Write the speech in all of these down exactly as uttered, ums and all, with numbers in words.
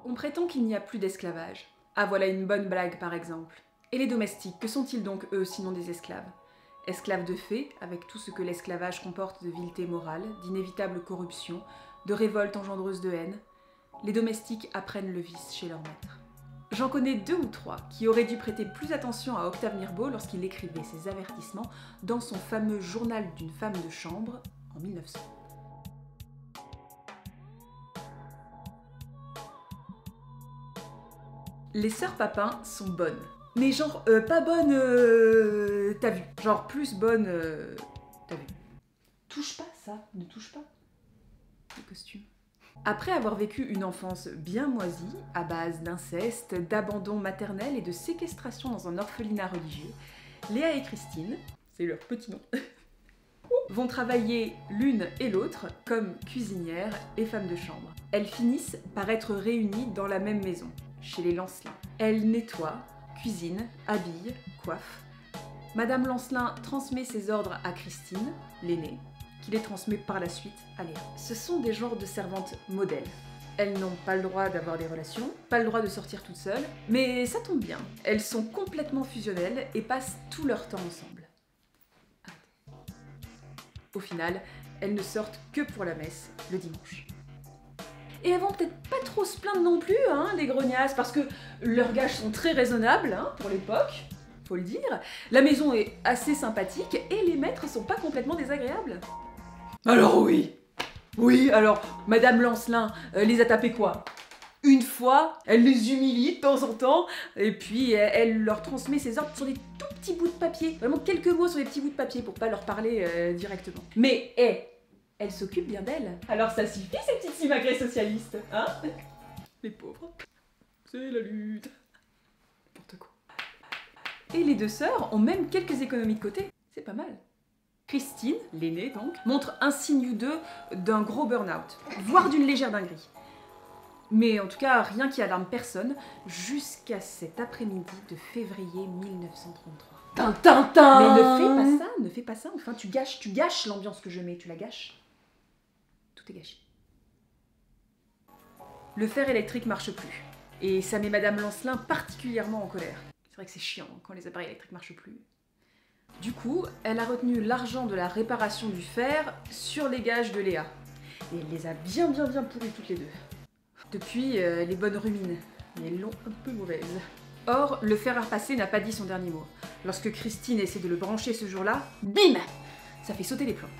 On prétend qu'il n'y a plus d'esclavage. Ah voilà une bonne blague par exemple. Et les domestiques, que sont-ils donc eux sinon des esclaves? Esclaves de fait, avec tout ce que l'esclavage comporte de vileté morale, d'inévitable corruption, de révolte engendreuse de haine, les domestiques apprennent le vice chez leur maître. J'en connais deux ou trois qui auraient dû prêter plus attention à Octave Mirbeau lorsqu'il écrivait ses avertissements dans son fameux journal d'une femme de chambre en mille neuf cents. Les sœurs Papin sont bonnes. Mais genre, euh, pas bonnes, euh, t'as vu. Genre plus bonnes, euh, t'as vu. Touche pas ça, ne touche pas. Le costume. Après avoir vécu une enfance bien moisie, à base d'inceste, d'abandon maternel et de séquestration dans un orphelinat religieux, Léa et Christine, c'est leur petit nom, vont travailler l'une et l'autre comme cuisinières et femmes de chambre. Elles finissent par être réunies dans la même maison, chez les Lancelin. Elles nettoient, cuisinent, habillent, coiffent. Madame Lancelin transmet ses ordres à Christine, l'aînée, qui les transmet par la suite à Léa. Ce sont des genres de servantes modèles. Elles n'ont pas le droit d'avoir des relations, pas le droit de sortir toutes seules, mais ça tombe bien. Elles sont complètement fusionnelles et passent tout leur temps ensemble. Au final, elles ne sortent que pour la messe le dimanche. Et elles vont peut-être pas trop se plaindre non plus, hein, les grognasses, parce que leurs gages sont très raisonnables, hein, pour l'époque, faut le dire. La maison est assez sympathique et les maîtres sont pas complètement désagréables. Alors oui, oui, alors Madame Lancelin euh, les a tapés quoi? Une fois, elle les humilie de temps en temps, et puis elle, elle leur transmet ses ordres sur des tout petits bouts de papier, vraiment quelques mots sur des petits bouts de papier pour pas leur parler euh, directement. Mais hé, hey, elle s'occupe bien d'elle. Alors ça suffit ces petites simagrées socialistes, hein? Les pauvres, c'est la lutte. N'importe quoi. Et les deux sœurs ont même quelques économies de côté, c'est pas mal. Christine, l'aînée donc, montre un signe ou deux d'un gros burn-out, voire d'une légère dinguerie. Mais en tout cas, rien qui alarme personne, jusqu'à cet après-midi de février mille neuf cent trente-trois. Tintin. Mais ne fais pas ça, ne fais pas ça, enfin tu gâches, tu gâches l'ambiance que je mets, tu la gâches. Tout est gâché. Le fer électrique marche plus, et ça met Madame Lancelin particulièrement en colère. C'est vrai que c'est chiant quand les appareils électriques marchent plus. Du coup, elle a retenu l'argent de la réparation du fer sur les gages de Léa. Et elle les a bien bien bien pourris toutes les deux. Depuis, euh, les bonnes ruminent, mais elles l'ont un peu mauvaise. Or, le fer à repasser n'a pas dit son dernier mot. Lorsque Christine essaie de le brancher ce jour-là, bim! Ça fait sauter les plombs.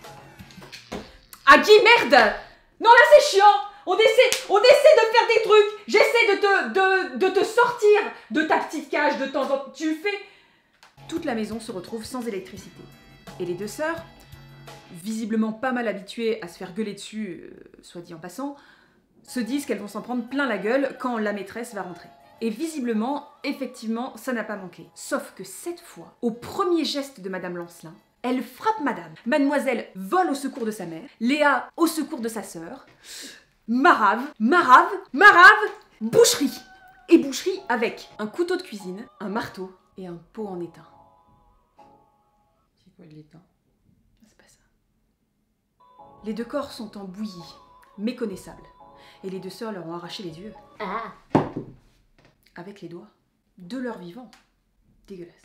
Ah qui merde! Non là c'est chiant! On essaie, on essaie de faire des trucs! J'essaie de te, de, de te sortir de ta petite cage de temps en temps. Tu le fais? Toute la maison se retrouve sans électricité. Et les deux sœurs, visiblement pas mal habituées à se faire gueuler dessus, euh, soit dit en passant, se disent qu'elles vont s'en prendre plein la gueule quand la maîtresse va rentrer. Et visiblement, effectivement, ça n'a pas manqué. Sauf que cette fois, au premier geste de Madame Lancelin, elle frappe Madame. Mademoiselle vole au secours de sa mère, Léa au secours de sa sœur, marave, marave, marave, boucherie. Et boucherie avec un couteau de cuisine, un marteau et un pot en étain. C'est quoi de l'étain? C'est pas ça. Les deux corps sont en bouillie, méconnaissables. Et les deux sœurs leur ont arraché les yeux. Ah. Avec les doigts. De leur vivant. Dégueulasse.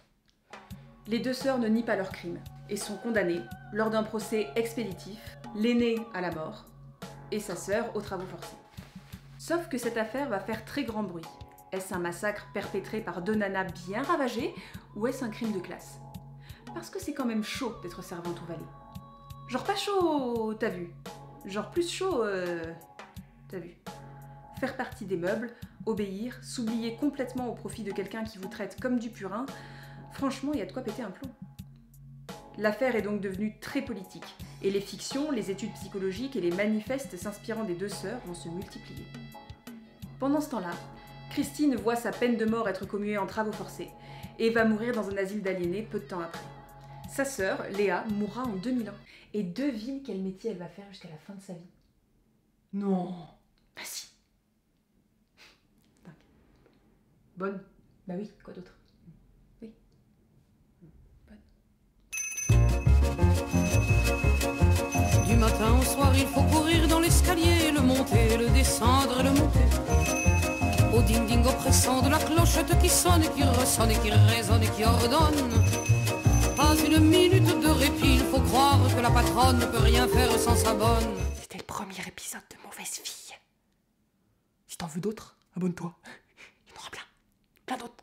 Les deux sœurs ne nient pas leur crime et sont condamnées lors d'un procès expéditif, l'aînée à la mort et sa sœur aux travaux forcés. Sauf que cette affaire va faire très grand bruit. Est-ce un massacre perpétré par deux nanas bien ravagées ou est-ce un crime de classe? Parce que c'est quand même chaud d'être servante au valet. Genre pas chaud, t'as vu. Genre plus chaud, euh, t'as vu. Faire partie des meubles, obéir, s'oublier complètement au profit de quelqu'un qui vous traite comme du purin, franchement, il y a de quoi péter un plomb. L'affaire est donc devenue très politique, et les fictions, les études psychologiques et les manifestes s'inspirant des deux sœurs vont se multiplier. Pendant ce temps-là, Christine voit sa peine de mort être commuée en travaux forcés, et va mourir dans un asile d'aliénés peu de temps après. Sa sœur, Léa, mourra en deux mille un. Et devine quel métier elle va faire jusqu'à la fin de sa vie. Non. Bah si. Bonne. Bah oui, quoi d'autre? Oui. Bonne. Du matin au soir, il faut courir dans l'escalier, le monter, le descendre, le monter. Au ding-ding oppressant de la clochette qui sonne et qui ressonne et qui résonne et qui ordonne. Pas une minute de répit, il faut croire que la patronne ne peut rien faire sans sa bonne. C'était le premier épisode de Mauvaise Fille. Si t'en veux d'autres, abonne-toi. Il y en aura plein. Plein d'autres.